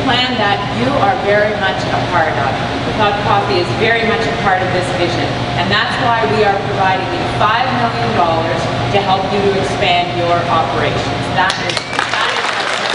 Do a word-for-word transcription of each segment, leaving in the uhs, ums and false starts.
plan that you are very much a part of. McLeod Coffee is very much a part of this vision, and that's why we are providing you five million dollars to help you to expand your operations. That is, that is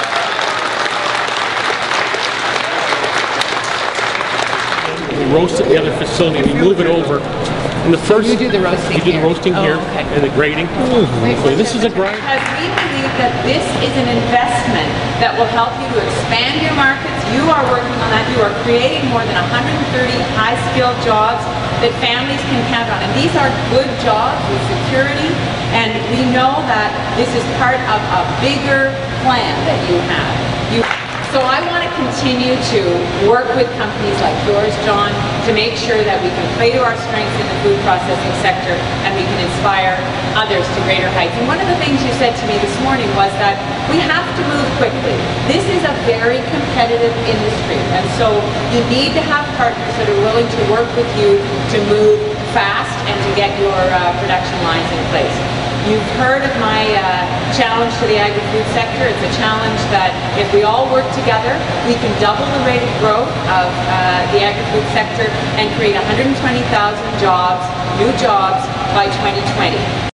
we roast at the other facility, we move it over. And the first, you do the roasting You do the here. roasting Oh, here, okay. and the grating. So this is a grind. because we believe that this is an investment that will help you to expand your markets. You are working on that. You are creating more than one hundred thirty high-skilled jobs that families can count on. And these are good jobs with security, and we know that this is part of a bigger plan that you have. You So I want to continue to work with companies like yours, John, to make sure that we can play to our strengths in the food processing sector and we can inspire others to greater heights. And one of the things you said to me this morning was that we have to move quickly. This is a very competitive industry, and so you need to have partners that are willing to work with you to move fast and to get your uh, production lines in place. You've heard of my uh, challenge to the agri-food sector. It's a challenge that if we all work together, we can double the rate of growth of uh, the agri-food sector and create one hundred twenty thousand jobs, new jobs, by twenty twenty.